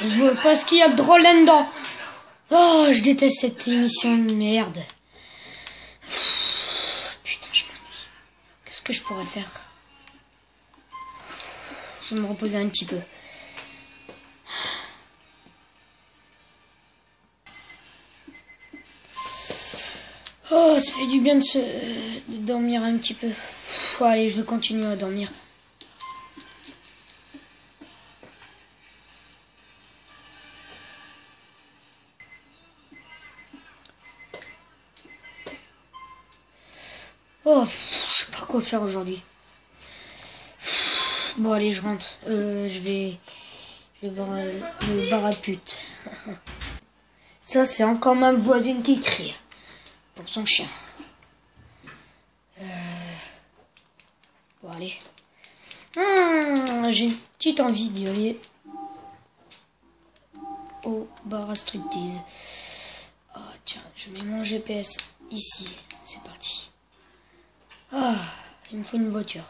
Je veux pas ce qu'il y a de drôle là-dedans. Oh, je déteste cette émission de merde. Putain, je m'ennuie. Qu'est-ce que je pourrais faire? Je vais me reposer un petit peu. Oh, ça fait du bien de dormir un petit peu. Allez, je vais continuer à dormir. Oh, je sais pas quoi faire aujourd'hui. Bon, allez, je rentre. Je vais voir le bar à pute. Ça, c'est encore ma voisine qui crie pour son chien. Bon, allez. J'ai une petite envie d'y aller au bar à striptease. Oh, tiens, je mets mon GPS ici. C'est parti. Ah, il me faut une voiture.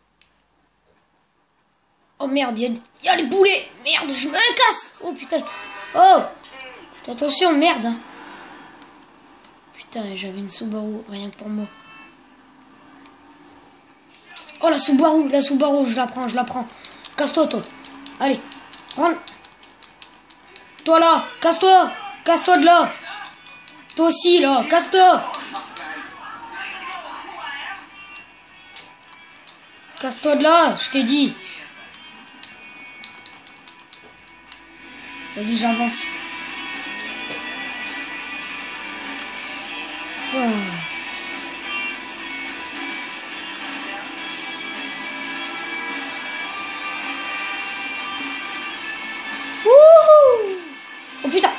Oh merde, il y a les boulets. Merde, je me casse. Oh putain. Oh, attention, merde. Hein. Putain, j'avais une Subaru, rien que pour moi. Oh, la Subaru, je la prends. Casse-toi, toi. Allez, prends. Toi là, casse-toi. Casse-toi de là. Toi aussi, là, casse-toi. Casse-toi de là, je t'ai dit. Vas-y, j'avance. Oh. Wouhou! Oh putain!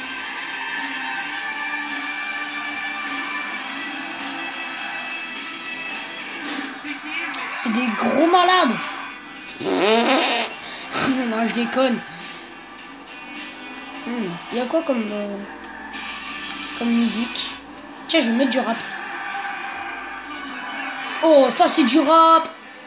C'est des gros malades! Non, je déconne. Il y a quoi comme musique? Tiens, je vais mettre du rap. Oh, ça c'est du rap!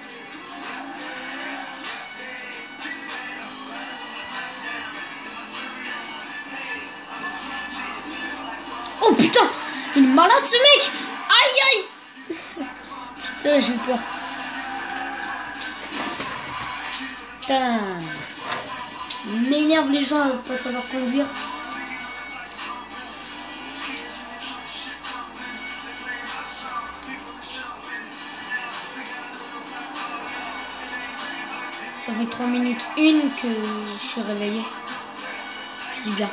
Oh putain! Il est malade ce mec! Aïe aïe! Putain, j'ai eu peur. Putain! Il m'énerve les gens à pas savoir conduire. Ça fait 3 minutes 1 que je suis réveillé. Je dis bien.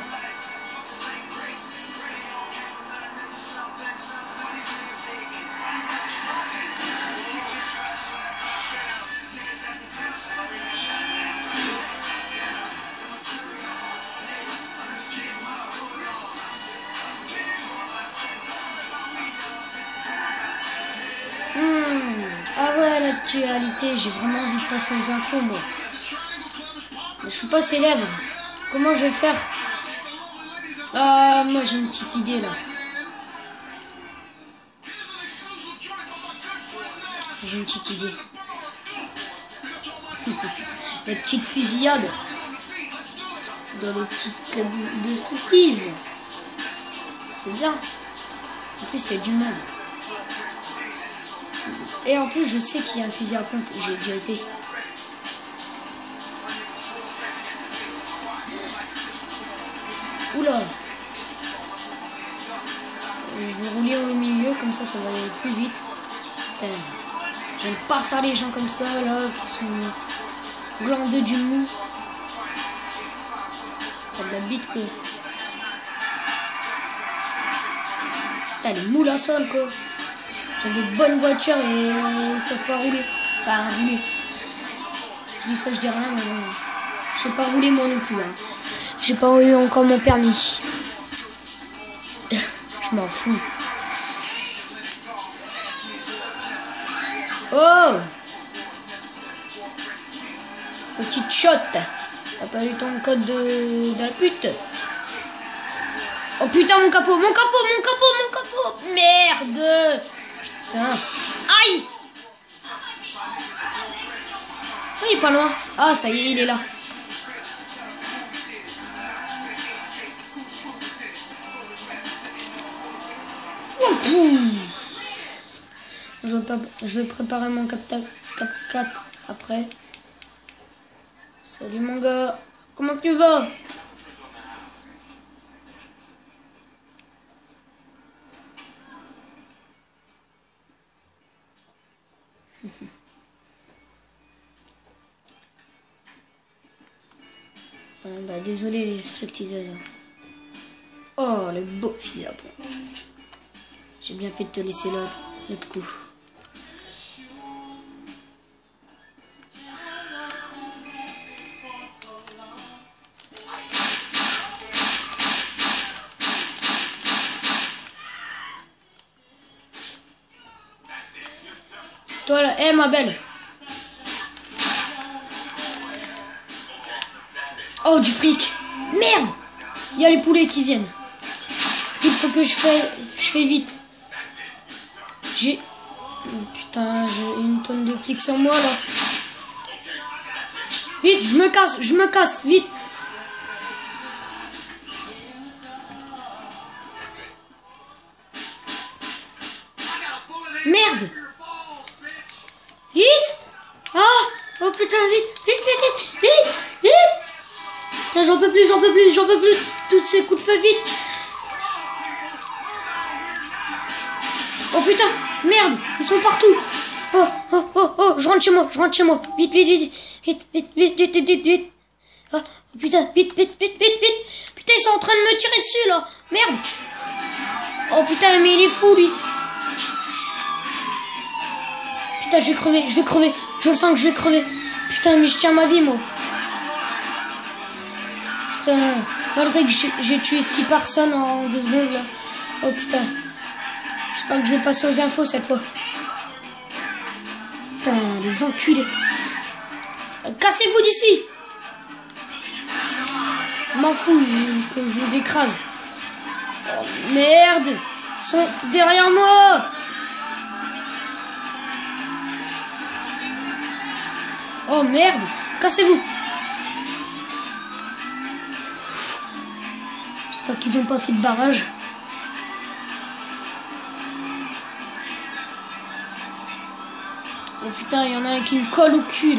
Ah ouais, l'actualité, j'ai vraiment envie de passer aux infos, moi. Mais je suis pas célèbre. Comment je vais faire? Ah, moi j'ai une petite idée là. J'ai une petite idée. Les petites fusillades dans les petites clubs de striptease. C'est bien. En plus, il y a du monde. Et en plus, je sais qu'il y a un fusil à pompe. J'ai déjà été. Oula. Je vais rouler au milieu, comme ça va aller plus vite. Putain. J'aime pas ça, les gens comme ça, là, qui sont glandeux du mou. T'as de la bite, quoi. T'as des moules à sol, quoi. J'ai des bonnes voitures et ils savent pas rouler. Enfin, rouler. Je dis ça, je dis rien, mais bon. Je sais pas rouler, moi non plus. Hein. J'ai pas eu encore mon permis. Je m'en fous. Oh! Petite shot. T'as pas eu ton code de la pute? Oh putain, mon capot! Merde! Putain. Aïe! Oh, il est pas loin. Ah, ça y est, il est là. Je vais préparer mon cap 4 après. Salut mon gars. Comment tu vas? Bah désolé les spectateurs. Oh le beau fusil à pompe. J'ai bien fait de te laisser l'autre coup. Toi là, hé ma belle. Oh du fric. Merde. Il y a les poulets qui viennent. Il faut que je fais vite. J'ai... Oh, putain, j'ai une tonne de flics sur moi là. Vite, je me casse, vite. Merde. Vite. Ah. Oh putain, vite. Putain, j'en peux plus. Tous ces coups de feu, vite. Oh putain, merde, ils sont partout. Oh, je rentre chez moi. Vite. Oh putain, vite. Putain, ils sont en train de me tirer dessus là. Merde. Oh putain, mais il est fou lui. Putain, je vais crever. Je le sens que je vais crever. Putain, mais je tiens ma vie moi. Putain, malgré que j'ai tué 6 personnes en 2 secondes là. Oh putain. J'espère que je vais passer aux infos cette fois. Putain, les enculés. Cassez-vous d'ici. M'en fous que je vous écrase. Oh, merde. Ils sont derrière moi. Oh merde. Cassez-vous. J'espère qu'ils n'ont pas fait de barrage. Oh putain, il y en a un qui me colle au cul là.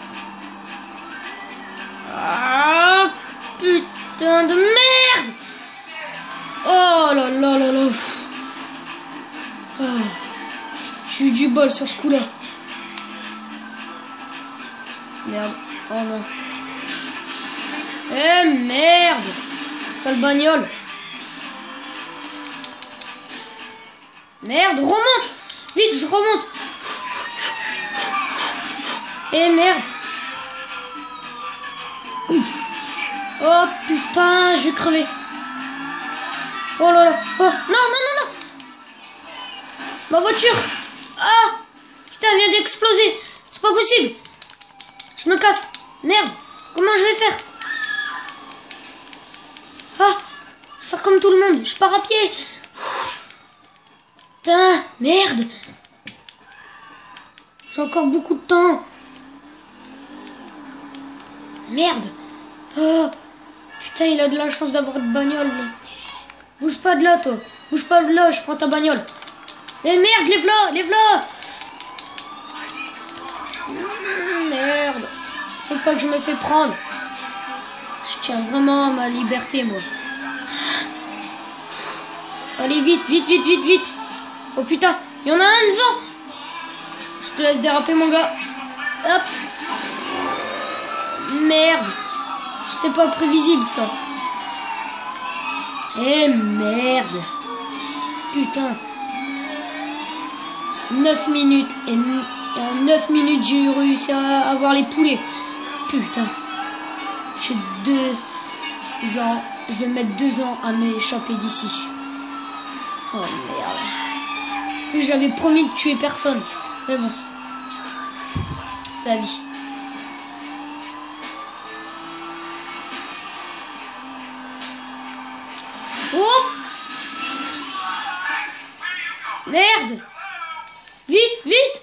Ah putain de merde. Oh là. Oh, j'ai eu du bol sur ce coup là. Merde. Oh non. Eh merde. Sale bagnole. Merde, remonte. Vite, je remonte. Eh merde. Oh putain, je vais crever. Oh là là. Oh non. Ma voiture. Ah putain, elle vient d'exploser. C'est pas possible. Je me casse. Merde. Comment je vais faire? Ah, je vais faire comme tout le monde. Je pars à pied. Putain, merde. J'ai encore beaucoup de temps. Merde. Oh, putain, il a de la chance d'avoir de bagnole. Là. Bouge pas de là, toi. Bouge pas de là, je prends ta bagnole. Eh merde, les v'là. Merde. Faut pas que je me fais prendre. Je tiens vraiment à ma liberté, moi. Allez, vite. Oh putain, il y en a un devant. Je te laisse déraper, mon gars. Hop. Merde. C'était pas prévisible, ça. Eh merde. Putain. 9 minutes. Et en 9 minutes, j'ai réussi à avoir les poulets. Putain. J'ai 2 ans. Je vais mettre 2 ans à m'échapper d'ici. Oh merde. Puis j'avais promis de tuer personne. Mais bon. C'est la vie. Oh! Merde! Vite!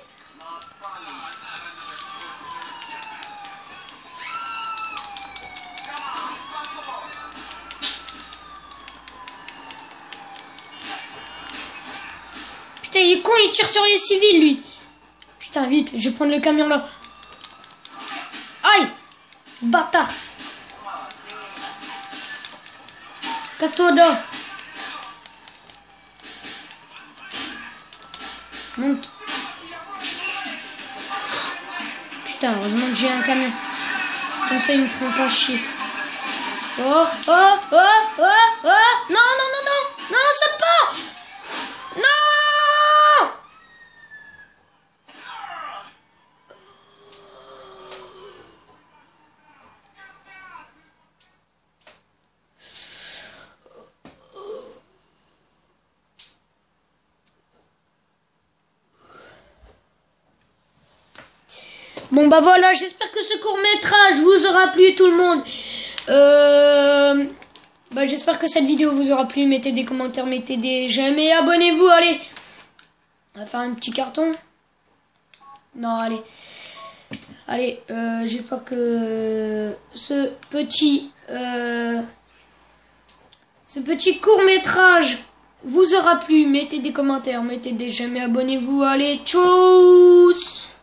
Putain, il est con il tire sur les civils, lui. Putain, vite, je vais prendre le camion là. Aïe, bâtard. Casse-toi là. Monte. Putain, heureusement que j'ai un camion. Comme ça, ils me feront pas chier. Oh, oh, oh, oh, oh. Non, non, non, non. Non, ça part. Non. Bon bah voilà, j'espère que ce court-métrage vous aura plu tout le monde. Bah j'espère que cette vidéo vous aura plu. Mettez des commentaires, mettez des j'aime et abonnez-vous. Allez, on va faire un petit carton. Non, allez. Allez, j'espère que ce petit court-métrage vous aura plu. Mettez des commentaires, mettez des j'aime et abonnez-vous. Allez, tchuss.